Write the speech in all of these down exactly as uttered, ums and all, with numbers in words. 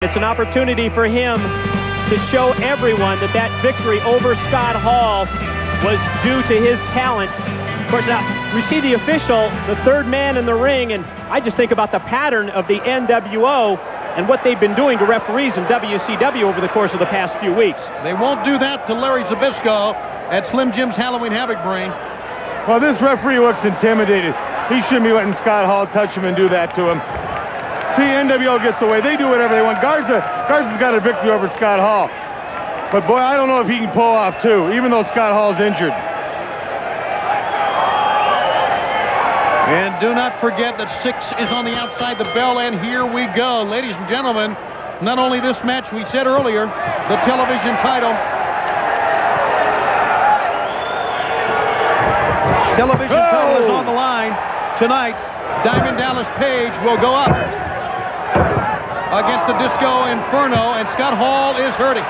It's an opportunity for him to show everyone that that victory over Scott Hall was due to his talent. Of course, now, we see the official, the third man in the ring, and I just think about the pattern of the N W O and what they've been doing to referees in W C W over the course of the past few weeks. They won't do that to Larry Zbyszko at Slim Jim's Halloween Havoc brain. Well, this referee looks intimidated. He shouldn't be letting Scott Hall touch him and do that to him. See, N W O gets away. They do whatever they want. Garza, Garza's got a victory over Scott Hall. But, boy, I don't know if he can pull off, too, even though Scott Hall's injured. And do not forget that six is on the outside the bell, and here we go. Ladies and gentlemen, not only this match, we said earlier, the television title. Television oh. title is on the line. Tonight, Diamond Dallas Page will go up against the Disco Inferno, and Scott Hall is hurting.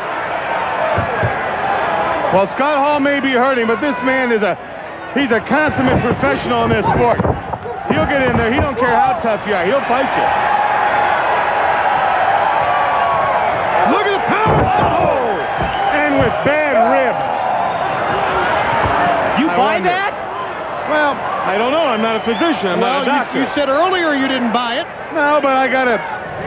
Well, Scott Hall may be hurting, but this man is a, he's a consummate professional in this sport. He'll get in there. He don't care how tough you are. He'll fight you. Look at the power. Oh! And with bad ribs. You I buy wonder. that? Well, I don't know. I'm not a physician. I'm well, not a doctor. You, you said earlier you didn't buy it. No, but I got to...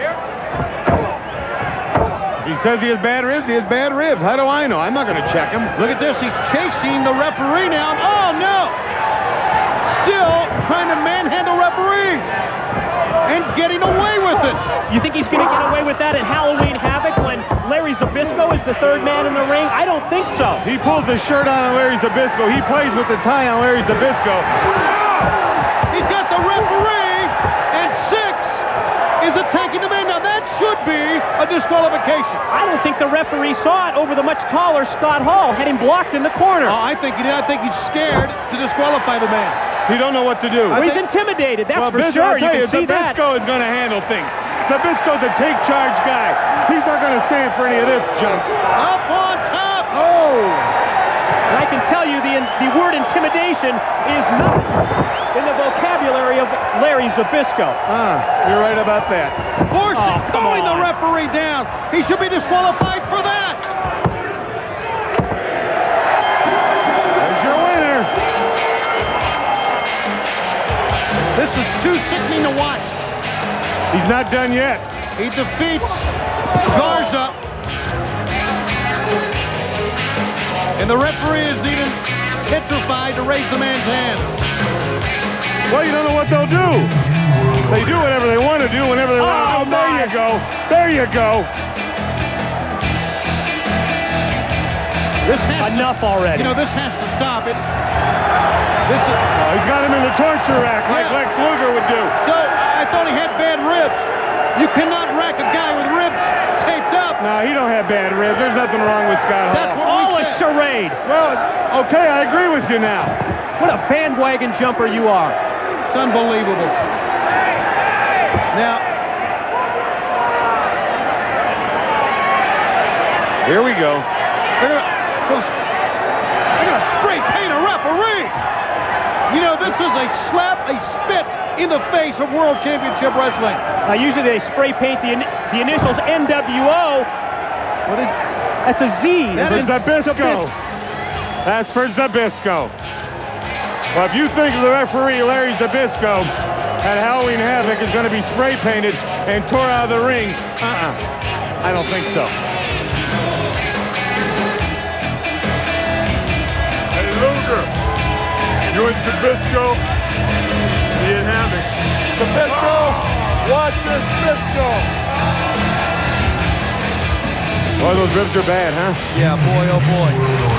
He says he has bad ribs. He has bad ribs. How do I know? I'm not going to check him. Look at this. He's chasing the referee now. Oh, no. Still trying to manhandle referee and getting away with it. You think he's going to get away with that at Halloween Havoc when Larry Zbyszko is the third man in the ring? I don't think so. He pulls his shirt on on Larry Zbyszko. He plays with the tie on Larry Zbyszko. He's got the referee, and six is attacking the man. Now, that should be a disqualification. I don't think the referee saw it over the much taller Scott Hall. Had him blocked in the corner. Oh, I think he did. I think he's scared to disqualify the man. He don't know what to do. Well, he's intimidated, that's well, for Bis- sure. I'll tell You you, can see that. Zbyszko is going to handle things. Zbyszko's a take-charge guy. He's not going to stand for any of this junk. Up on top. Oh! And I can tell you the, the word intimidation is not in the vocabulary of Larry Zbyszko. Ah, you're right about that. Forcing, Oh, come throwing the on. referee down. He should be disqualified for that. There's your winner. This is too sickening to watch. He's not done yet. He defeats Garza. And the referee is even petrified to raise the man's hand. Well, you don't know what they'll do. They do whatever they want to do whenever they want Oh, to do. There my. you go. There you go. This has Enough to, already. You know, this has to stop it. This is, Oh, he's got him in the torture rack like Yeah. Lex Luger would do. so, I thought he had bad ribs. You cannot rack a guy with ribs taped up. No, he don't have bad ribs. There's nothing wrong with Scott That's Hall. what All we a said. charade. Well, okay, I agree with you now. What a bandwagon jumper you are. It's unbelievable. Now, Here we go. they're gonna, they're gonna spray paint a referee. You know, this is a slap, a spit in the face of World Championship Wrestling. Now, usually they spray paint the, in, the initials N W O. What is That's a Z. That For is Zbyszko. That's for Zbyszko. Well, if you think the referee, Larry Zbyszko, at Halloween Havoc is going to be spray painted and tore out of the ring, uh-uh. I don't think so. Hey, Luger. You and Zbyszko, see you in Havoc. Zbyszko, watch this Zbyszko. Boy, those ribs are bad, huh? Yeah, boy, oh boy.